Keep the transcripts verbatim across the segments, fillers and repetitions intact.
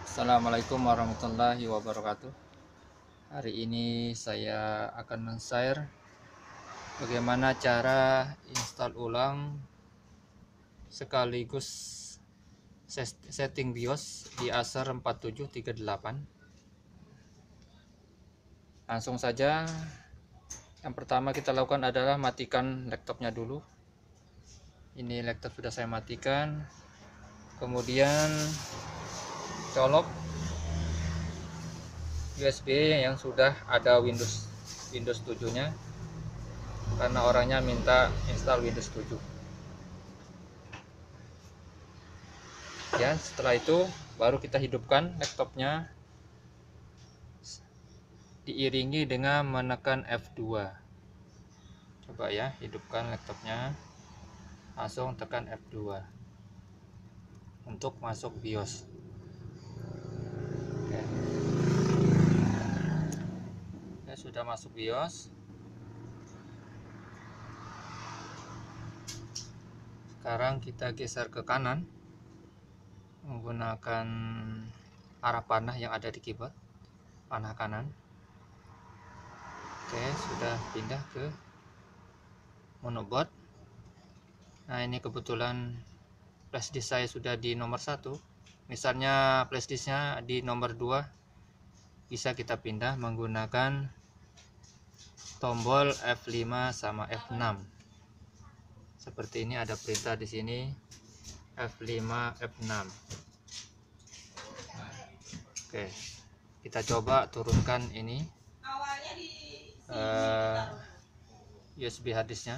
Assalamualaikum warahmatullahi wabarakatuh. Hari ini saya akan men-share bagaimana cara install ulang sekaligus setting BIOS di Acer empat tujuh tiga delapan. Langsung saja, yang pertama kita lakukan adalah matikan laptopnya dulu. Ini laptop sudah saya matikan. Kemudian colok U S B yang sudah ada Windows Windows tujuh nya, karena orangnya minta install Windows tujuh. Ya, setelah itu baru kita hidupkan laptopnya, diiringi dengan menekan F dua. Coba ya, hidupkan laptopnya, langsung tekan F dua untuk masuk BIOS. Oke. Ya, sudah masuk BIOS. Sekarang kita geser ke kanan menggunakan arah panah yang ada di keyboard, panah kanan. Oke, sudah pindah ke motherboard. Nah, ini kebetulan flash disk saya sudah di nomor satu. Misalnya flash disknya di nomor dua, bisa kita pindah menggunakan tombol F lima sama F enam. Seperti ini, ada perintah di sini F lima F enam. Oke, kita coba turunkan ini uh, U S B harddisknya.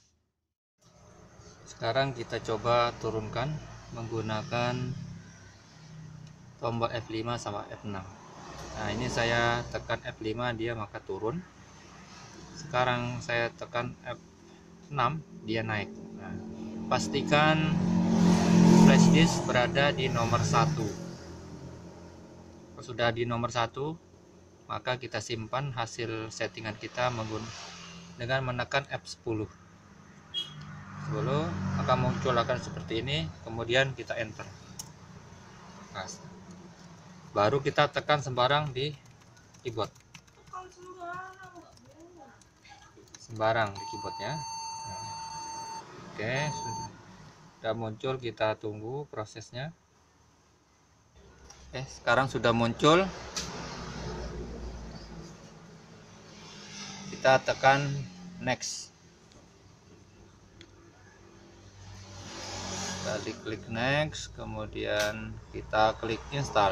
Sekarang kita coba turunkan menggunakan tombol F lima sama F enam. Nah, ini saya tekan F lima, dia maka turun. Sekarang saya tekan F enam, dia naik. Nah, pastikan flash disk berada di nomor satu. Kalau sudah di nomor satu, maka kita simpan hasil settingan kita dengan menekan F sepuluh. sepuluh, maka muncul akan seperti ini. Kemudian kita enter. Nah, baru kita tekan sembarang di keyboard, sembarang di keyboardnya. Oke, sudah, sudah muncul. Kita tunggu prosesnya. Oke, sekarang sudah muncul. Kita tekan next. Kita klik next, kemudian kita klik install.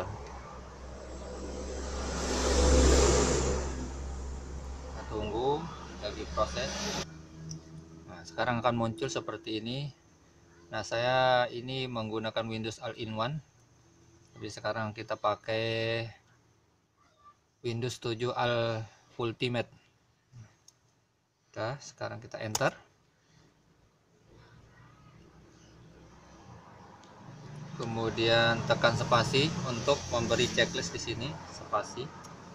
Kita tunggu lagi proses. Nah, sekarang akan muncul seperti ini. Nah, saya ini menggunakan Windows All-in-One. Jadi sekarang kita pakai Windows tujuh All Ultimate. Nah, sekarang kita enter. Kemudian tekan spasi untuk memberi checklist di sini, spasi.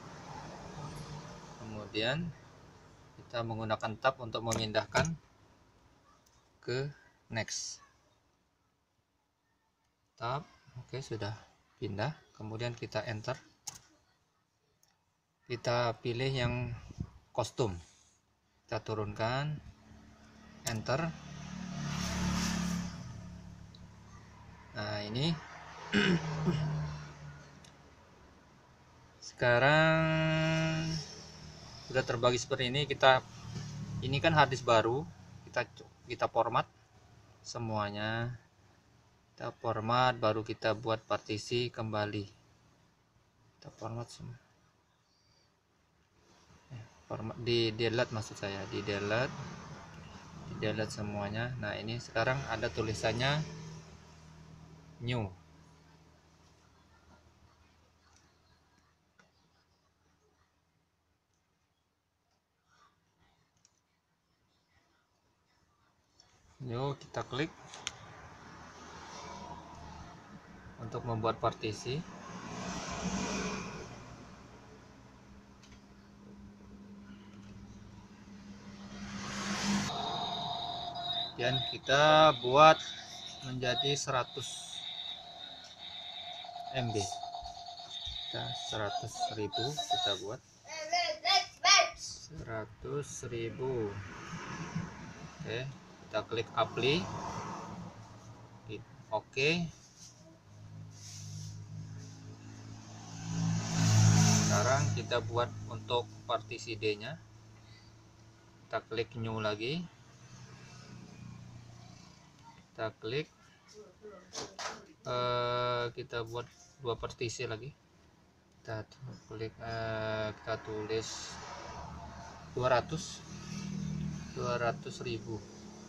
Kemudian kita menggunakan tab untuk memindahkan ke next. Tab, oke, sudah pindah. Kemudian kita enter. Kita pilih yang kostum. Kita turunkan, enter. Nah, ini sekarang sudah terbagi seperti ini. Kita ini kan harddisk baru, kita kita format semuanya. Kita format, baru kita buat partisi kembali. Kita format semua. Format di delete, maksud saya di delete, di delete semuanya. Nah, ini sekarang ada tulisannya new. New, kita klik untuk membuat partisi. Dan kita buat menjadi seratus M B. kita seratus ribu kita buat seratus ribu. Oke, kita klik apply, oke. Sekarang kita buat untuk partisi D nya, kita klik new lagi, kita klik uh, kita buat dua partisi lagi, kita klik uh, kita tulis dua ratus ribu.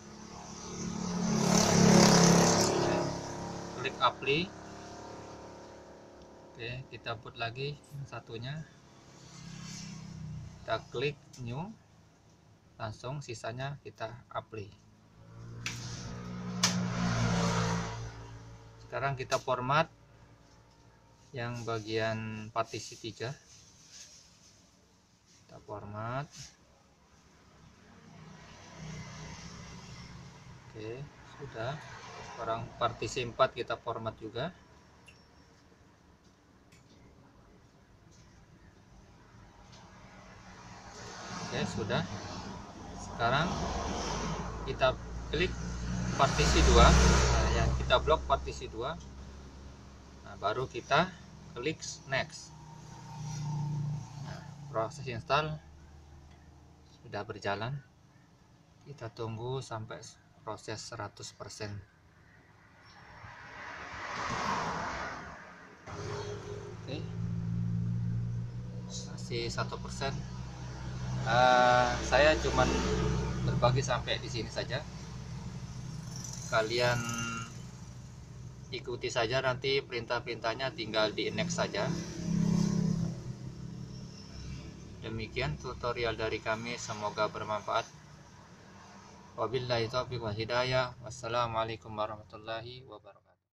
Klik apply. Oke, kita put lagi yang satunya, kita klik new, langsung sisanya kita apply. Sekarang kita format yang bagian partisi tiga, kita format. Oke, sudah. Sekarang partisi empat kita format juga. Oke, sudah. Sekarang kita klik partisi dua, nah, yang kita blok partisi dua. Nah, baru kita klik next. Nah, proses install sudah berjalan. Kita tunggu sampai proses seratus persen. Oke, masih satu persen. Uh, saya cuman berbagi sampai di sini saja. Kalian ikuti saja, nanti perintah-perintahnya tinggal di next saja. Demikian tutorial dari kami, semoga bermanfaat. Wabillahi taufiq wal hidayah. Wassalamualaikum warahmatullahi wabarakatuh.